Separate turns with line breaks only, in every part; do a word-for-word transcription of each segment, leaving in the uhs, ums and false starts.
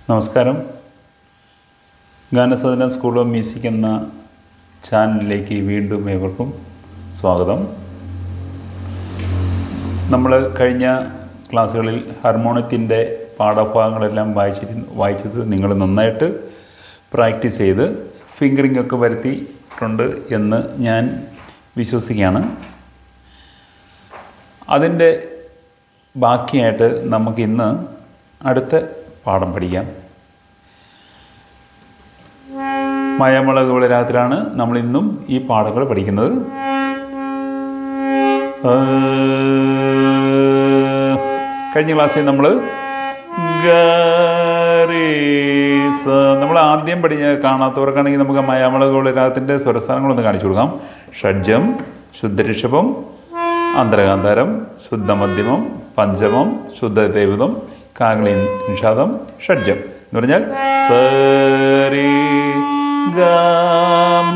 നമസ്കാരം. ഗാനസാധന school of music എന്ന ചാനലിലേക്ക് വീണ്ടും ഏവർക്കും സ്വാഗതം. നമ്മൾ കഴിഞ്ഞ ക്ലാസ്സുകളിൽ ഹാർമോണിയത്തിൻ്റെ പാഠഭാഗങ്ങളെല്ലാം വായിച്ചിട്ട് വായിച്ചത് നിങ്ങൾ നന്നായിട്ട് പ്രാക്ടീസ് ചെയ്ത് ഫിംഗറിംഗ് ഒക്കെ വരുത്തിയിട്ടുണ്ട് എന്ന് ഞാൻ വിശ്വസിക്കുകയാണ്. അതിൻ്റെ ബാക്കിയായിട്ട് നമുക്കിന്ന് അടുത്ത പാഠം പഠിക്കാം. മായാമുളക് വിളരാത്തിലാണ് നമ്മൾ ഇന്നും ഈ പാഠങ്ങൾ പഠിക്കുന്നത്. കഴിഞ്ഞ ക്ലാസ്സിൽ നമ്മൾ ഗരീസ നമ്മൾ ആദ്യം പഠിച്ച കാണാത്തവർക്കാണെങ്കിൽ നമുക്ക് മായാമുളക് വിളരാത്തിൻ്റെ സ്വരസ്ഥാനങ്ങളൊന്ന് കാണിച്ചു കൊടുക്കാം. ഷഡ്ജം, ശുദ്ധഋഷഭം, അന്തരകാന്താരം, ശുദ്ധമധ്യമം, പഞ്ചമം, ശുദ്ധദേവതം, കാംഗ്ലി നിഷാദം, ഷഡ്ജം എന്ന് പറഞ്ഞാൽ സരി ഗമ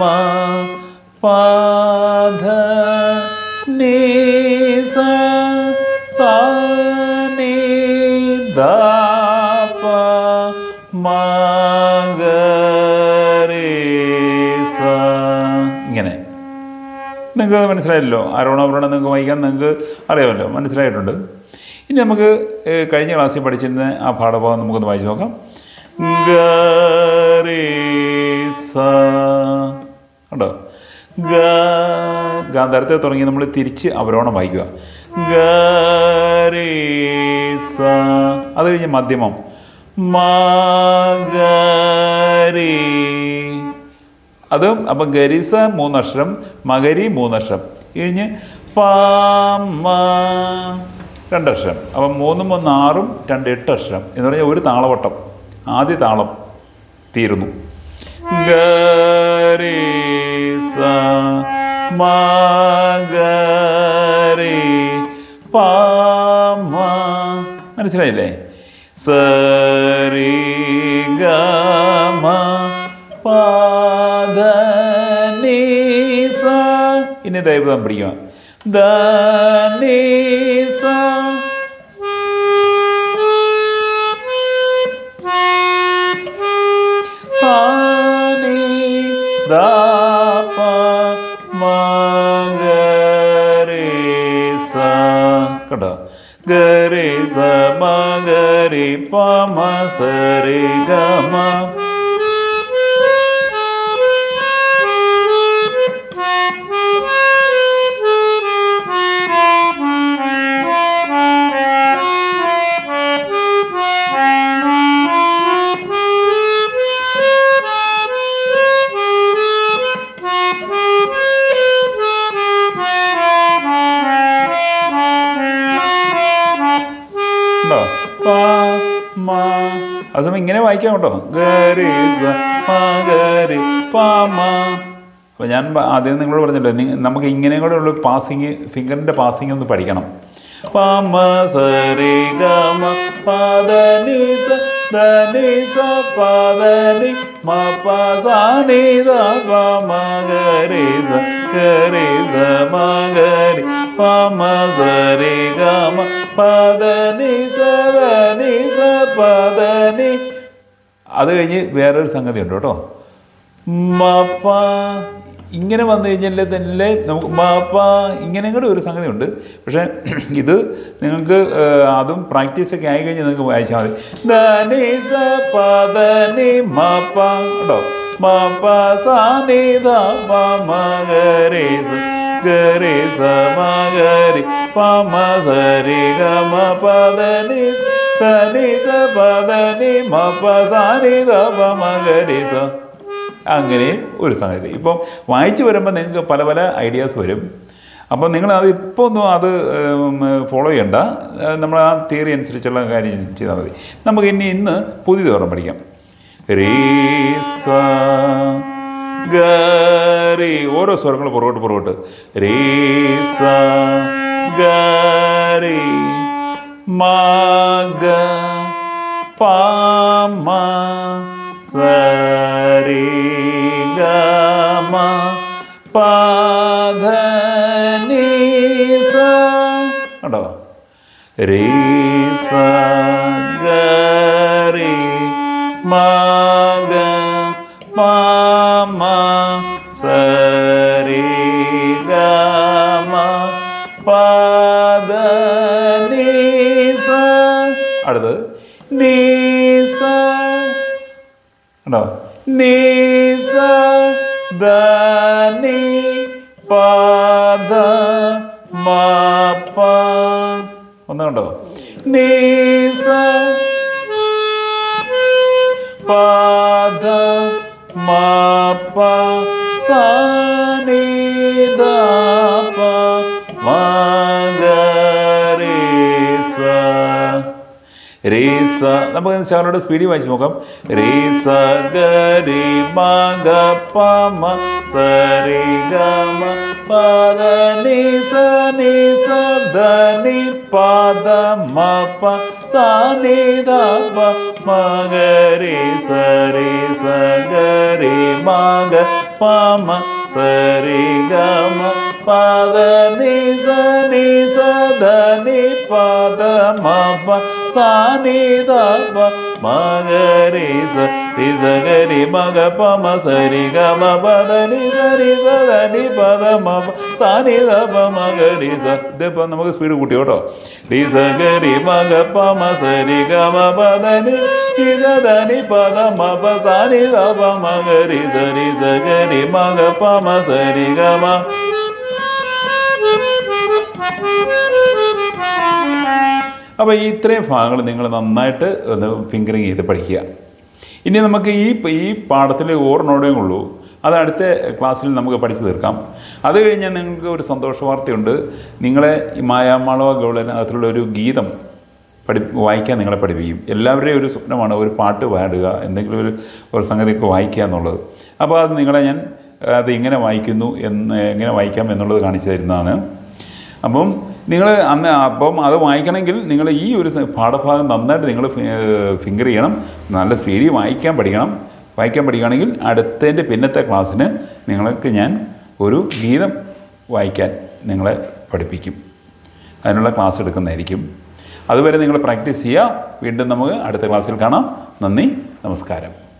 പാധ നീ സ നി ധ പ മ ഗ രി സ. ഇങ്ങനെ നിങ്ങൾക്ക് മനസ്സിലായല്ലോ. ആരോണവരോണം നിങ്ങൾക്ക് വായിക്കാൻ നിങ്ങൾക്ക് അറിയാമല്ലോ, മനസ്സിലായിട്ടുണ്ട്. ഇനി നമുക്ക് കഴിഞ്ഞ ക്ലാസ്സിൽ പഠിച്ചിരുന്ന ആ പാഠഭാഗം നമുക്കൊന്ന് വായിച്ചു നോക്കാം. ഗരീസ ഉണ്ടോ? ഗാന്ധാരത്തെ തുടങ്ങി നമ്മൾ തിരിച്ച് അവരോണം വായിക്കുക. ഗരീസ. അത് കഴിഞ്ഞ് മധ്യമം മഗരി. അതും അപ്പം ഗരീസ മൂന്നക്ഷരം, മകരി മൂന്നക്ഷരം, കഴിഞ്ഞ് പാമ രണ്ടക്ഷരം. അപ്പം മൂന്നും ഒന്ന് ആറും രണ്ട് എട്ട് അക്ഷരം എന്ന് പറഞ്ഞാൽ ഒരു താളവട്ടം. ആദ്യ താളം തീരുന്നു. ഗരീസ മഗരി പാമ. മനസ്സിലായില്ലേ? സരി ഗമ പാധ നീ സ. ഇനി ദൈവം പിടിക്കുക. ദ നീ സ സ നീ ധ പ മ ഗ രി സ. കേട്ടോ? ഗരി സ മ ഗരി പ മ സ രി ഗ മ. അതേസമയം ഇങ്ങനെ വായിക്കാം കേട്ടോ. ഗരി സ മ ഗരി പ മ. അപ്പോൾ ഞാൻ ആദ്യം നിങ്ങളോട് പറഞ്ഞല്ലോ, നമുക്ക് ഇങ്ങനെ കൂടെ ഉള്ള പാസിങ്, ഫിംഗറിൻ്റെ പാസിങ് ഒന്ന് പഠിക്കണം. പ മ സ രി ഗ മ പ ധ നി സ ധ നി സ പ ധ നി മ പ സ നി ധ പ മ ഗ രി സ ഗ രി സ മ ഗ രി പ മ സ രി ഗ മ പ ധ നി സ ധ നി സ പ ധ നി. അത് കഴിഞ്ഞ് വേറൊരു സംഗതി ഉണ്ട് കേട്ടോ. മ പ ഇങ്ങനെ വന്നു കഴിഞ്ഞാൽ തന്നെ നമുക്ക് മ പ ഇങ്ങനെ കൂടെ ഒരു സംഗതി ഉണ്ട്. പക്ഷേ ഇത് നിങ്ങൾക്ക് അതും പ്രാക്ടീസൊക്കെ ആയി കഴിഞ്ഞ് നിങ്ങൾക്ക് വായിച്ചാൽ മതി. ധ നി സ പ ധ നി മ പ കേട്ടോ. മ പ സ നി ധ പ മ ഗ രി സ ഗ രി സ മ ഗ രി പ മ സ രി ഗ മ പ ധ നി ധ നി സ പ ധ നി മ പ സ നി ധ പ മ ഗ രി സ. അങ്ങനെ ഒരു സംഗതി. ഇപ്പം വായിച്ചു വരുമ്പോൾ നിങ്ങൾക്ക് പല പല ഐഡിയാസ് വരും. അപ്പം നിങ്ങൾ അത് ഇപ്പോൾ ഒന്നും അത് ഫോളോ ചെയ്യണ്ട. നമ്മൾ ആ തിയറി അനുസരിച്ചുള്ള കാര്യം ചെയ്താൽ മതി. നമുക്ക് ഇനി ഇന്ന് പുതിയ ഓർമ്മ പഠിക്കാം. രീ സ ഗരി. ഓരോ സ്വരങ്ങൾ പുറകോട്ട് പുറകോട്ട്. രീ സ ഗരി മ ഗ പ മ സ രി ഗ മ പ ധ നി സ. കണ്ടോ? രി സ ഗ രി മഗ പമ സരി ഗമ പദ നീ സ. അടുത്തത് നീ സ ഉണ്ടോ, നീ സ ദ നീ പദ മ പ. ഒന്നുണ്ടോ, നീ സ പദ മ പ സ നീ ദ പ മ ഗ രി സ. രേ സ നമുക്ക് ശകലോടെ സ്പീഡിൽ വായിച്ച് നോക്കാം. രേ സ ഗ രി മ ഗ പ മ സ രി ഗ മ പദ നി സ നി സ ദ നി പദ മ പ സ നി ദ പ മ ഗ രി സ രി സ ഗ രി മ ഗ പ മ സ രി ഗ മ പദ നി സ നി സ ദ നി പദ മ പ സ നി ദ പ മ ഗ രി സ രി സ ഗ രി മ ഗ പ മ സ രി ഗ മ പദ നി സ രി സ ദ നി പദ മ പ സ നി ദ പ മ ഗ രി സ. ഇതിപ്പോൾ നമുക്ക് സ്പീഡ് കൂട്ടി കേട്ടോ. രി സ ഗ രി മ ഗ പ മ സ രി ഗ മ പദ നി സ ദ നി പദ മ പ സ നി ദ പ മ ഗ രി സ രി സ ഗ രി മ ഗ പ മ സ രി ഗ മ. അപ്പോൾ ഈ ഇത്രയും ഭാഗങ്ങൾ നിങ്ങൾ നന്നായിട്ട് ഒന്ന് ഫിംഗറിങ് ചെയ്ത് പഠിക്കുക. ഇനി നമുക്ക് ഈ ഈ പാഠത്തിൽ ഓർമ്മയോടെ ഉള്ളൂ, അത് അടുത്ത ക്ലാസ്സിൽ നമുക്ക് പഠിച്ചു തീർക്കാം. അത് കഴിഞ്ഞാൽ നിങ്ങൾക്ക് ഒരു സന്തോഷ വാർത്തയുണ്ട്. നിങ്ങളെ ഈ മായാമാളവ ഗൗളനകത്തുള്ള ഒരു ഗീതം പഠി വായിക്കാൻ നിങ്ങളെ പഠിപ്പിക്കും. എല്ലാവരുടെയും ഒരു സ്വപ്നമാണ് ഒരു പാട്ട് പാടുക, എന്തെങ്കിലും ഒരു ഒരു സംഗതിയൊക്കെ വായിക്കുക എന്നുള്ളത്. അപ്പോൾ അത് നിങ്ങളെ ഞാൻ അത് എങ്ങനെ വായിക്കുന്നു എന്ന് എങ്ങനെ വായിക്കാം എന്നുള്ളത് കാണിച്ചു തരുന്നതാണ്. അപ്പം നിങ്ങൾ അന്ന് അപ്പം അത് വായിക്കണമെങ്കിൽ നിങ്ങൾ ഈ ഒരു പാഠഭാഗം നന്നായിട്ട് നിങ്ങൾ ഫിംഗർ ചെയ്യണം, നല്ല സ്പീഡിൽ വായിക്കാൻ പഠിക്കണം. വായിക്കാൻ പഠിക്കുകയാണെങ്കിൽ അടുത്തതിൻ്റെ പിന്നത്തെ ക്ലാസ്സിന് നിങ്ങൾക്ക് ഞാൻ ഒരു ഗീതം വായിക്കാൻ നിങ്ങളെ പഠിപ്പിക്കും. അതിനുള്ള ക്ലാസ് എടുക്കുന്നതായിരിക്കും. അതുവരെ നിങ്ങൾ പ്രാക്ടീസ് ചെയ്യുക. വീണ്ടും നമുക്ക് അടുത്ത ക്ലാസ്സിൽ കാണാം. നന്ദി, നമസ്കാരം.